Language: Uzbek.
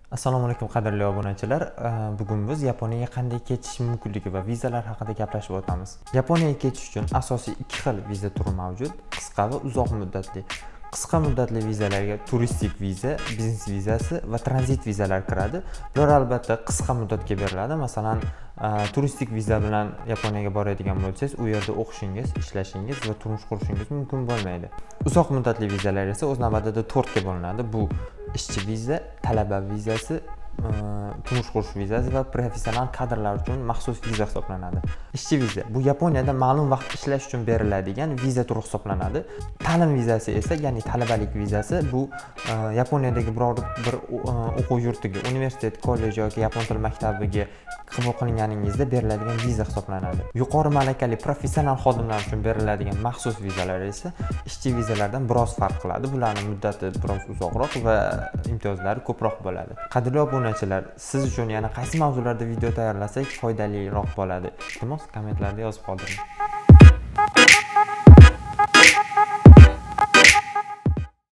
Assalomu alaykum qadrli obunachilar. Bugun biz Yaponiyaga qanday ketish mumkinligi va vizalar haqida gaplashib o'tamiz. Yaponiyaga ketish uchun asosiy ikki xil viza turi mavjud: qisqa va uzoq muddatli. Qisqa muddatli vizalarga turistik viza, biznes vizasi va tranzit vizalar kiradi. Bular albatta qisqa muddatga beriladi. Masalan, turistik viza bilan Yaponiyaga boradigan bo'lsangiz, u yerda o'qishingiz, ishlashingiz va turmush qurishingiz mumkin bo'lmaydi. Uzoq muddatli vizalar esa o'z navbatida 4 ga bo'linadi. Bu ishchi viza, talaba vizasi, turmush qurish vizasi va professional kadrlar uchun maxsus viza hisoblanadi. Ishchi viza bu Yaponiyada ma'lum vaqt ishlash uchun beriladigan viza turi hisoblanadi. Ta'lim vizasi esa, ya'ni talabalik vizasi, bu Yaponiyadagi biror bir o'quv yurtiga, universitet, kollej yoki yapon tili maktabiga qabul qilinganingizda beriladigan viza hisoblanadi. Yuqori malakali professional xodimlar uchun beriladigan maxsus vizalar esa ishchi vizalardan biroz farq qiladi. Bularning muddati biroz uzoqroq va imtiyozlari ko'proq bo'ladi. Qadrli obunachilar, siz uchun yana qaysi mavzularda video tayyorlasak foydaliroq bo'ladi? Iltimos kommentlarda yozib qoldiring.